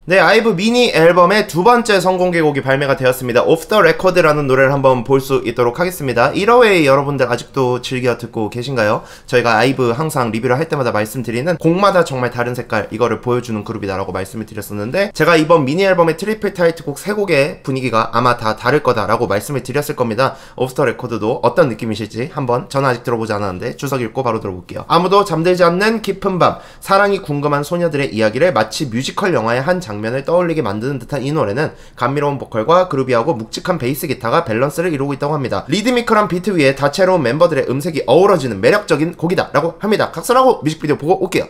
네, 아이브 미니 앨범의 두 번째 선공개곡이 발매가 되었습니다. 오프 더 레코드라는 노래를 한번 볼 수 있도록 하겠습니다. 1호웨이 여러분들 아직도 즐겨 듣고 계신가요? 저희가 아이브 항상 리뷰를 할 때마다 말씀드리는 곡마다 정말 다른 색깔, 이거를 보여주는 그룹이다라고 말씀을 드렸었는데, 제가 이번 미니 앨범의 트리플 타이틀곡 3곡의 분위기가 아마 다 다를 거다라고 말씀을 드렸을 겁니다. 오프 더 레코드도 어떤 느낌이실지 한번, 저는 아직 들어보지 않았는데 주석 읽고 바로 들어볼게요. 아무도 잠들지 않는 깊은 밤, 사랑이 궁금한 소녀들의 이야기를 마치 뮤지컬 영화의 한 장면을 떠올리게 만드는 듯한 이 노래는 감미로운 보컬과 그루비하고 묵직한 베이스 기타가 밸런스를 이루고 있다고 합니다. 리드미컬한 비트 위에 다채로운 멤버들의 음색이 어우러지는 매력적인 곡이다 라고 합니다. 각설하고 뮤직비디오 보고 올게요.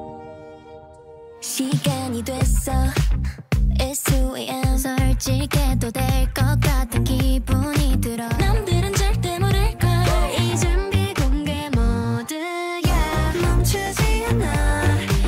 시간이 됐어. It's 2am. 솔직해도 될 것 같은 기분이 들어. 남들은 절대 모를걸. 이 준비 공개 모드야. 멈추지 않아.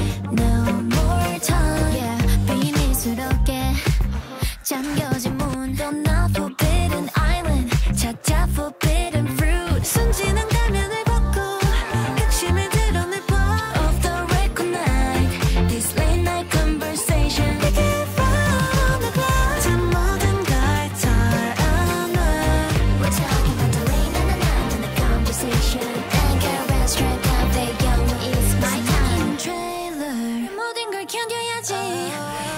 잠겨진 문, don't not forbidden island. 찾아 forbidden fruit. 순진한 가면을 벗고 극심을 드러내봐. Off the record night, this late night conversation. Pick it from the cloud. 참 모든 걸 털어놔. We're talking about the late night and the conversation. Anchor restaurant out there, young is my time. Trailer, 모든 걸 견뎌야지.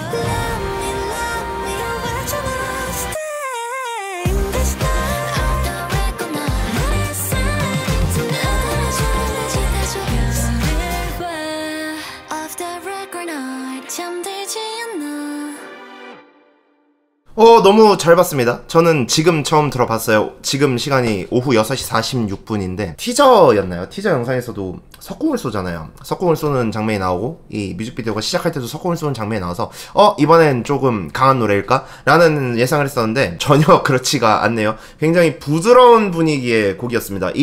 너무 잘 봤습니다. 저는 지금 처음 들어봤어요. 지금 시간이 오후 6시 46분인데 티저였나요? 티저 영상에서도 석궁을 쏘잖아요. 석궁을 쏘는 장면이 나오고, 이 뮤직비디오가 시작할 때도 석궁을 쏘는 장면이 나와서 이번엔 조금 강한 노래일까? 라는 예상을 했었는데 전혀 그렇지가 않네요. 굉장히 부드러운 분위기의 곡이었습니다.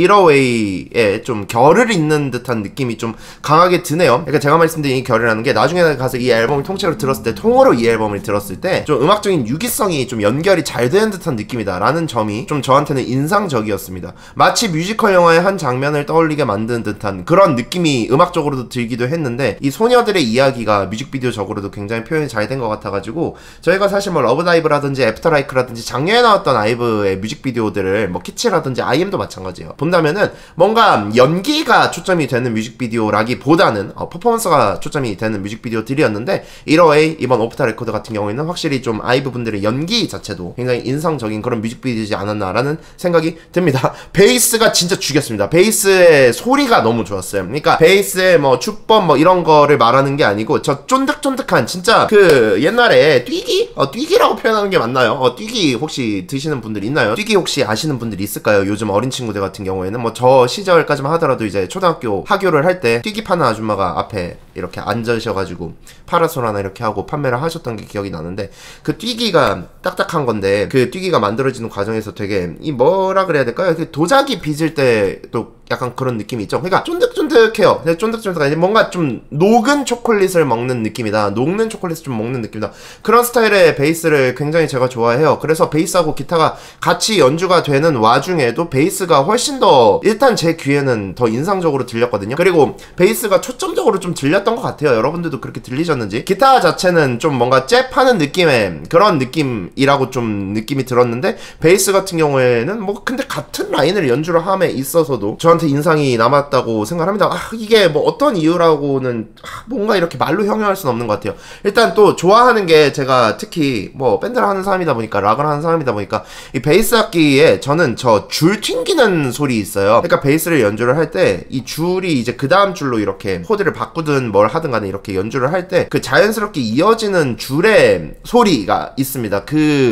1호웨이에 좀 결을 잇는 듯한 느낌이 좀 강하게 드네요. 그러니까 제가 말씀드린 이 결이라는 게 나중에 가서 이 앨범을 통째로 들었을 때, 통으로 이 앨범을 들었을 때 좀 음악적인 유기성이 좀 연결이 잘 되는 듯한 느낌이다 라는 점이 좀 저한테는 인상적이었습니다. 마치 뮤지컬 영화의 한 장면을 떠올리게 만드는 듯한 그런 느낌이 음악적으로도 들기도 했는데, 이 소녀들의 이야기가 뮤직비디오적으로도 굉장히 표현이 잘 된 것 같아가지고, 저희가 사실 뭐 러브다이브라든지 애프터라이크라든지 작년에 나왔던 아이브의 뮤직비디오들을, 뭐 키치라든지 IM도 마찬가지예요. 본다면은 뭔가 연기가 초점이 되는 뮤직비디오라기보다는 퍼포먼스가 초점이 되는 뮤직비디오들이었는데, 1호의 이번 오프 더 레코드 같은 경우에는 확실히 좀 아이브 분들의 연기 자체도 굉장히 인상적인 그런 뮤직비디오이지 않았나라는 생각이 듭니다. 베이스가 진짜 죽였습니다. 베이스의 소리가 너무 좋았어요. 그러니까 베이스의 뭐 축법 뭐 이런 거를 말하는 게 아니고, 저 쫀득쫀득한 진짜 그 옛날에 뛰기? 뛰기라고 표현하는 게 맞나요? 뛰기 혹시 드시는 분들 있나요? 뛰기 혹시 아시는 분들 있을까요? 요즘 어린 친구들 같은 경우에는 뭐 저 시절까지만 하더라도 이제 초등학교 하교를 할 때 뛰기 파는 아줌마가 앞에 이렇게 앉으셔가지고 파라솔 하나 이렇게 하고 판매를 하셨던 게 기억이 나는데, 그 뛰기가 딱딱한 건데 그 뛰기가 만들어지는 과정에서 되게 이 뭐라 그래야 될까요? 도자기 빚을 때도 약간 그런 느낌이 있죠. 그러니까 쫀득쫀득해요. 쫀득쫀득하니 뭔가 좀 녹은 초콜릿을 먹는 느낌이다. 녹는 초콜릿을 좀 먹는 느낌이다. 그런 스타일의 베이스를 굉장히 제가 좋아해요. 그래서 베이스하고 기타가 같이 연주가 되는 와중에도 베이스가 훨씬 더, 일단 제 귀에는 더 인상적으로 들렸거든요. 그리고 베이스가 초점적으로 좀 들렸던 것 같아요. 여러분들도 그렇게 들리셨는지. 기타 자체는 좀 뭔가 잽하는 느낌의 그런 느낌이라고 좀 느낌이 들었는데, 베이스 같은 경우에는 뭐 근데 같은 라인을 연주를 함에 있어서도 저한테 인상이 남았다고 생각합니다. 이게 뭐 어떤 이유라고는 뭔가 이렇게 말로 형용할 수는 없는 것 같아요. 일단 또 좋아하는 게, 제가 특히 뭐 밴드를 하는 사람이다 보니까, 락을 하는 사람이다 보니까, 이 베이스 악기에 저는 저 줄 튕기는 소리 있어요. 그러니까 베이스를 연주를 할 때 이 줄이 이제 그 다음 줄로 이렇게 코드를 바꾸든 뭘 하든 간에 이렇게 연주를 할 때 그 자연스럽게 이어지는 줄의 소리가 있습니다.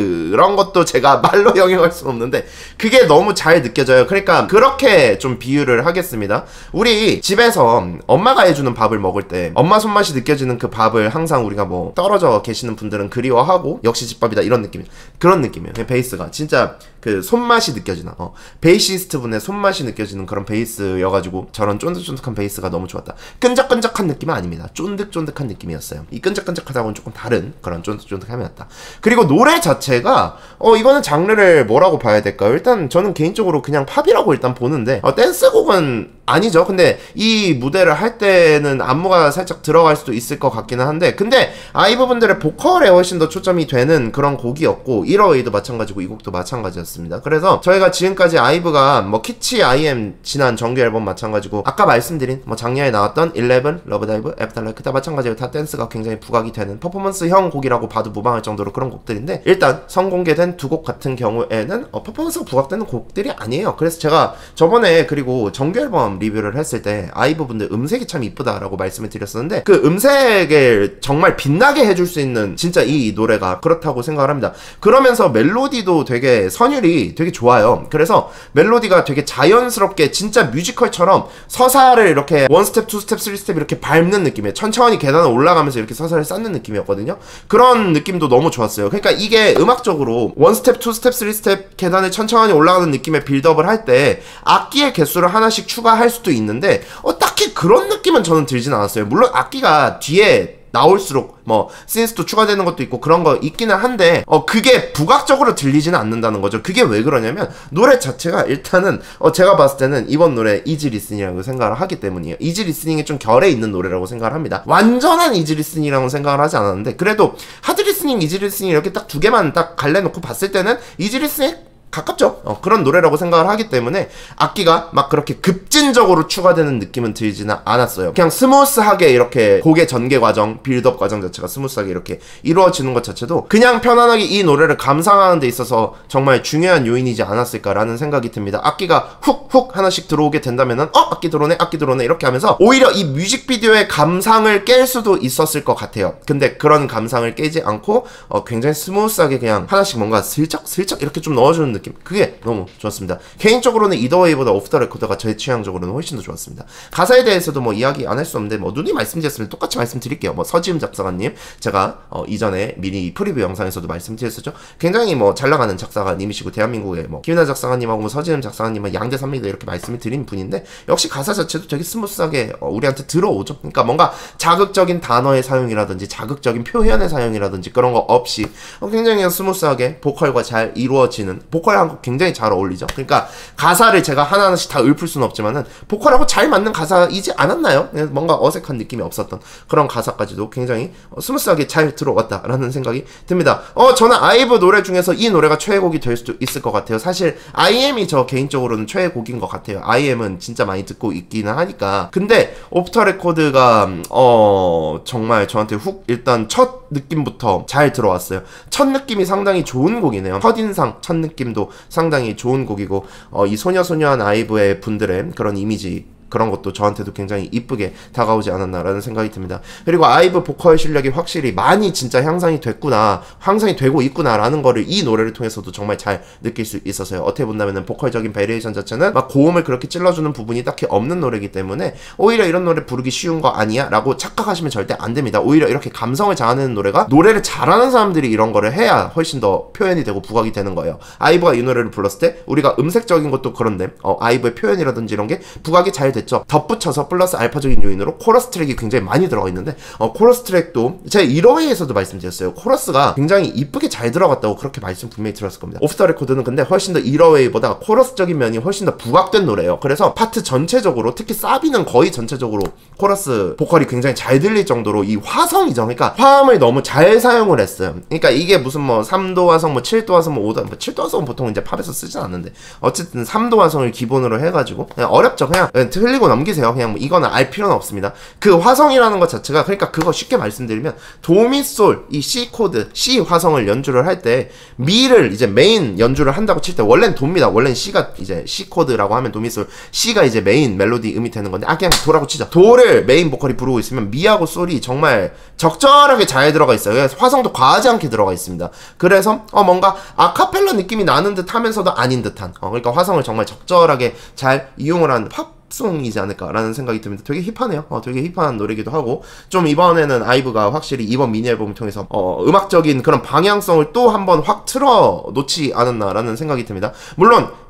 그런 것도 제가 말로 형용할 수는 없는데 그게 너무 잘 느껴져요. 그러니까 그렇게 좀 비유를 하겠습니다. 우리 집에서 엄마가 해주는 밥을 먹을 때 엄마 손맛이 느껴지는 그 밥을 항상 우리가 뭐 떨어져 계시는 분들은 그리워하고, 역시 집밥이다 이런 느낌, 그런 느낌이에요. 베이스가 진짜 그 손맛이 느껴지나, 베이시스트 분의 손맛이 느껴지는 그런 베이스여가지고 저런 쫀득쫀득한 베이스가 너무 좋았다. 끈적끈적한 느낌은 아닙니다. 쫀득쫀득한 느낌이었어요. 이 끈적끈적하다고는 조금 다른 그런 쫀득쫀득함이었다. 그리고 노래 자체가 이거는 장르를 뭐라고 봐야 될까요? 일단 저는 개인적으로 그냥 팝이라고 일단 보는데, 댄스곡은 아니죠. 근데 이 무대를 할 때는 안무가 살짝 들어갈 수도 있을 것 같기는 한데, 근데 아이브 분들의 보컬에 훨씬 더 초점이 되는 그런 곡이었고 1어웨이도 마찬가지고 이 곡도 마찬가지였습니다. 그래서 저희가 지금까지 아이브가 뭐 키치 IM 지난 정규 앨범 마찬가지고 아까 말씀드린 뭐 작년에 나왔던 11, 러브다이브, 애프터라이크 다 마찬가지로 다 댄스가 굉장히 부각이 되는 퍼포먼스형 곡이라고 봐도 무방할 정도로 그런 곡들인데, 일단 선공개된 두 곡 같은 경우에는 퍼포먼스가 부각되는 곡들이 아니에요. 그래서 제가 저번에 그리고 정규 앨범 리뷰를 했을 때 아이브 분들 음색이 참 이쁘다라고 말씀을 드렸었는데, 그 음색을 정말 빛나게 해줄 수 있는 진짜 이 노래가 그렇다고 생각을 합니다. 그러면서 멜로디도 되게 선율이 되게 좋아요. 그래서 멜로디가 되게 자연스럽게 진짜 뮤지컬처럼 서사를 이렇게 원스텝, 투스텝, 쓰리스텝 이렇게 밟는 느낌이에요. 천천히 계단을 올라가면서 이렇게 서사를 쌓는 느낌이었거든요. 그런 느낌도 너무 좋았어요. 그러니까 이게 음악적으로 원스텝, 투스텝, 쓰리스텝 계단을 천천히 올라가는 느낌의 빌드업을 할 때 악기의 개수를 하나씩 추가할 수도 있는데 딱히 그런 느낌은 저는 들진 않았어요. 물론 악기가 뒤에 나올수록 뭐 신스도 추가되는 것도 있고 그런 거 있기는 한데 그게 부각적으로 들리지는 않는다는 거죠. 그게 왜 그러냐면 노래 자체가 일단은 제가 봤을 때는 이번 노래 이지 리스닝이라고 생각을 하기 때문이에요. 이지 리스닝이 좀 결에 있는 노래라고 생각을 합니다. 완전한 이지 리스닝이라고 생각을 하지 않았는데, 그래도 하드 리스닝, 이지 리스닝 이렇게 딱 두 개만 딱 갈래놓고 봤을 때는 이지 리스닝 가깝죠. 그런 노래라고 생각을 하기 때문에 악기가 막 그렇게 급진적으로 추가되는 느낌은 들지는 않았어요. 그냥 스무스하게 이렇게 곡의 전개 과정, 빌드업 과정 자체가 스무스하게 이렇게 이루어지는 것 자체도 그냥 편안하게 이 노래를 감상하는 데 있어서 정말 중요한 요인이지 않았을까라는 생각이 듭니다. 악기가 훅훅 하나씩 들어오게 된다면은 악기 들어오네, 악기 들어오네 이렇게 하면서 오히려 이 뮤직비디오의 감상을 깰 수도 있었을 것 같아요. 근데 그런 감상을 깨지 않고 굉장히 스무스하게 그냥 하나씩 뭔가 슬쩍슬쩍 이렇게 좀 넣어주는 느낌, 그게 너무 좋았습니다. 개인적으로는 이더웨이보다 오프 더 레코드가 제 취향적으로는 훨씬 더 좋았습니다. 가사에 대해서도 뭐 이야기 안 할 수 없는데 뭐 누님 말씀드렸으면 똑같이 말씀드릴게요. 뭐 서지음 작사가님, 제가 이전에 미리 프리뷰 영상에서도 말씀드렸었죠. 굉장히 뭐 잘나가는 작사가님이시고 대한민국의 뭐 김이나 작사가님하고 뭐 서지음 작사가님은 양대 산맥이다 이렇게 말씀을 드린 분인데, 역시 가사 자체도 되게 스무스하게 우리한테 들어오죠. 그러니까 뭔가 자극적인 단어의 사용이라든지 자극적인 표현의 사용이라든지 그런 거 없이 굉장히 스무스하게 보컬과 잘 이루어지는, 보컬하고 굉장히 잘 어울리죠. 그러니까 가사를 제가 하나하나씩 다 읊을 수는 없지만은 보컬하고 잘 맞는 가사이지 않았나요? 뭔가 어색한 느낌이 없었던 그런 가사까지도 굉장히 스무스하게 잘 들어왔다라는 생각이 듭니다. 저는 아이브 노래 중에서 이 노래가 최애곡이 될 수도 있을 것 같아요. 사실 IM이 저 개인적으로는 최애곡인 것 같아요. IM은 진짜 많이 듣고 있기는 하니까. 근데 오프 더 레코드가 정말 저한테 훅 일단 첫 느낌부터 잘 들어왔어요. 첫 느낌이 상당히 좋은 곡이네요. 첫인상, 첫 느낌도 상당히 좋은 곡이고 이 소녀소녀한 아이브의 분들의 그런 이미지, 그런 것도 저한테도 굉장히 이쁘게 다가오지 않았나라는 생각이 듭니다. 그리고 아이브 보컬 실력이 확실히 많이 진짜 향상이 됐구나, 향상이 되고 있구나라는 거를 이 노래를 통해서도 정말 잘 느낄 수 있었어요. 어떻게 본다면은 보컬적인 베리에이션 자체는 막 고음을 그렇게 찔러주는 부분이 딱히 없는 노래이기 때문에 오히려 이런 노래 부르기 쉬운 거 아니야? 라고 착각하시면 절대 안 됩니다. 오히려 이렇게 감성을 자아내는 노래가, 노래를 잘하는 사람들이 이런 거를 해야 훨씬 더 표현이 되고 부각이 되는 거예요. 아이브가 이 노래를 불렀을 때 우리가 음색적인 것도 그런데 아이브의 표현이라든지 이런 게 부각이 잘 됐죠. 덧붙여서 플러스 알파적인 요인으로 코러스 트랙이 굉장히 많이 들어가 있는데 코러스 트랙도 제가 1화에서도 말씀드렸어요. 코러스가 굉장히 이쁘게 잘 들어갔다고 그렇게 말씀 분명히 들었을 겁니다. 오프 더 레코드는 근데 훨씬 더 1화웨이보다 코러스적인 면이 훨씬 더 부각된 노래예요. 그래서 파트 전체적으로, 특히 사비는 거의 전체적으로 코러스 보컬이 굉장히 잘 들릴 정도로 이 화성이죠. 그러니까 화음을 너무 잘 사용을 했어요. 그러니까 이게 무슨 뭐 3도 화성, 뭐 7도 화성, 뭐 5도, 뭐 7도 화성은 보통 이제 팝에서 쓰진 않는데 어쨌든 3도 화성을 기본으로 해가지고 그냥 어렵죠. 그냥 틀리고 넘기세요. 그냥 뭐 이거는 알 필요는 없습니다. 그 화성이라는 것 자체가, 그러니까 그거 쉽게 말씀드리면 도미솔, 이 C 코드, C 화성을 연주를 할 때 미를 이제 메인 연주를 한다고 칠 때 원래는 도입니다. 원래는 C가 이제 C 코드라고 하면 도미솔, C가 이제 메인 멜로디 음이 되는 건데 그냥 도라고 치죠. 도를 메인 보컬이 부르고 있으면 미하고 솔이 정말 적절하게 잘 들어가 있어요. 그래서 화성도 과하지 않게 들어가 있습니다. 그래서 뭔가 아카펠라 느낌이 나는 듯 하면서도 아닌 듯한 그러니까 화성을 정말 적절하게 잘 이용을 하는 팝송이지 않을까라는 생각이 듭니다. 되게 힙하네요. 되게 힙한 노래기도 하고, 좀 이번에는 아이브가 확실히 이번 미니 앨범을 통해서 음악적인 그런 방향성을 또 한번 확 틀어 놓지 않았나라는 생각이 듭니다. 물론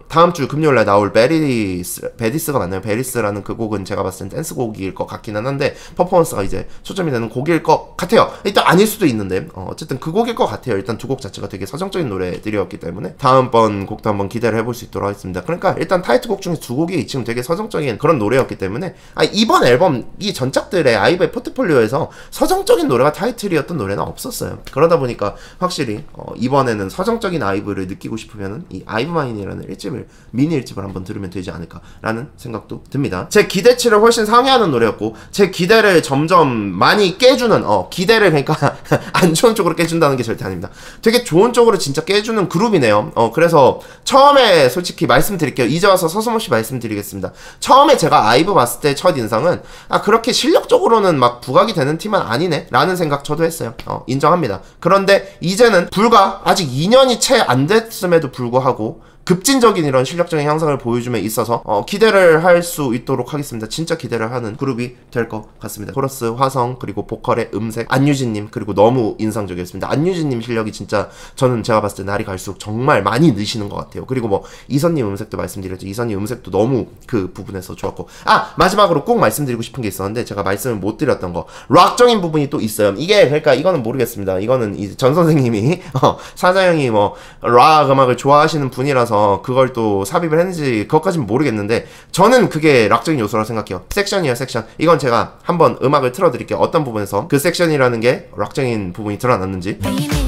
다음 주 금요일날 나올 베디스가 맞나요? 베리스라는 그 곡은 제가 봤을 땐 댄스곡일 것 같기는 한데 퍼포먼스가 이제 초점이 되는 곡일 것 같아요. 일단 아닐 수도 있는데 어쨌든 그 곡일 것 같아요. 일단 두 곡 자체가 되게 서정적인 노래들이었기 때문에 다음번 곡도 한번 기대를 해볼 수 있도록 하겠습니다. 그러니까 일단 타이틀곡 중에 두 곡이 지금 되게 서정적인 그런 노래였기 때문에 이번 앨범 이 전작들의 아이브의 포트폴리오에서 서정적인 노래가 타이틀이었던 노래는 없었어요. 그러다 보니까 확실히 이번에는 서정적인 아이브를 느끼고 싶으면은 이 아이브마인이라는 미니 1집을 한번 들으면 되지 않을까라는 생각도 듭니다. 제 기대치를 훨씬 상회하는 노래였고 제 기대를 점점 많이 깨주는 기대를 그러니까 안 좋은 쪽으로 깨준다는 게 절대 아닙니다. 되게 좋은 쪽으로 진짜 깨주는 그룹이네요. 그래서 처음에 솔직히 말씀드릴게요. 이제 와서 서슴없이 말씀드리겠습니다. 처음에 제가 아이브 봤을 때 첫 인상은 그렇게 실력적으로는 막 부각이 되는 팀은 아니네 라는 생각 저도 했어요. 인정합니다. 그런데 이제는 불과 아직 2년이 채 안 됐음에도 불구하고 급진적인 이런 실력적인 향상을 보여줌에 있어서 기대를 할 수 있도록 하겠습니다. 진짜 기대를 하는 그룹이 될 것 같습니다. 코러스, 화성, 그리고 보컬의 음색, 안유진님, 그리고 너무 인상적이었습니다. 안유진님 실력이 진짜 저는 제가 봤을 때 날이 갈수록 정말 많이 느시는 것 같아요. 그리고 뭐 이선님 음색도 말씀드렸죠. 이선님 음색도 너무 그 부분에서 좋았고 마지막으로 꼭 말씀드리고 싶은 게 있었는데 제가 말씀을 못 드렸던 거 락적인 부분이 또 있어요. 이게 그러니까 이거는 모르겠습니다. 이거는 이제 전 선생님이 사자형이 뭐 락 음악을 좋아하시는 분이라서 그걸 또 삽입을 했는지 그것까지는 모르겠는데 저는 그게 락적인 요소라고 생각해요. 섹션이에요, 섹션. 이건 제가 한번 음악을 틀어드릴게요. 어떤 부분에서 그 섹션이라는 게 락적인 부분이 드러났는지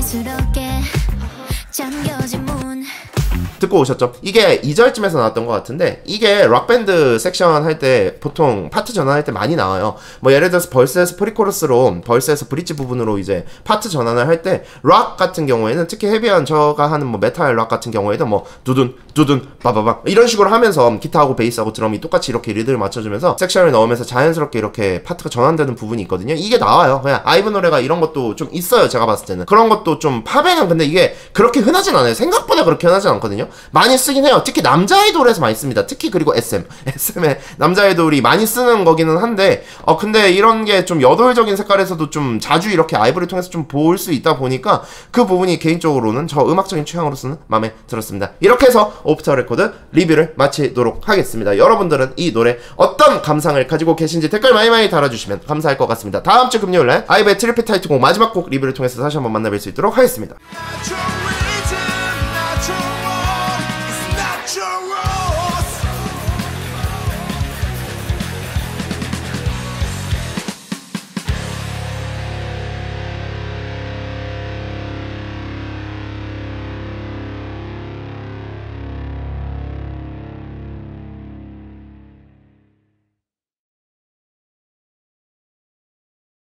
듣고 오셨죠? 이게 2절쯤에서 나왔던 것 같은데 이게 락밴드 섹션 할 때 보통 파트 전환할 때 많이 나와요. 뭐 예를 들어서 벌스에서 프리코러스로 벌스에서 브릿지 부분으로 이제 파트 전환을 할 때 락 같은 경우에는 특히 헤비한 저가 하는 뭐 메탈 락 같은 경우에도 뭐 두둔 바바바 이런 식으로 하면서 기타하고 베이스하고 드럼이 똑같이 이렇게 리드를 맞춰주면서 섹션을 넣으면서 자연스럽게 이렇게 파트가 전환되는 부분이 있거든요. 이게 나와요. 그냥 아이브 노래가 이런 것도 좀 있어요. 제가 봤을 때는 그런 것도 좀 팝에는 근데 이게 그렇게 흔하진 않아요. 생각보다 그렇게 흔하진 않거든요. 많이 쓰긴 해요. 특히 남자 아이돌에서 많이 씁니다. 특히 그리고 SM의 남자 아이돌이 많이 쓰는 거기는 한데 근데 이런 게 좀 여돌적인 색깔에서도 좀 자주 이렇게 아이브를 통해서 좀 볼 수 있다 보니까 그 부분이 개인적으로는 저 음악적인 취향으로서는 마음에 들었습니다. 이렇게 해서 오프 더 레코드 리뷰를 마치도록 하겠습니다. 여러분들은 이 노래 어떤 감상을 가지고 계신지 댓글 많이 달아주시면 감사할 것 같습니다. 다음 주 금요일날 아이브의 트리플 타이틀곡 마지막 곡 리뷰를 통해서 다시 한번 만나뵐 수 있도록 하겠습니다.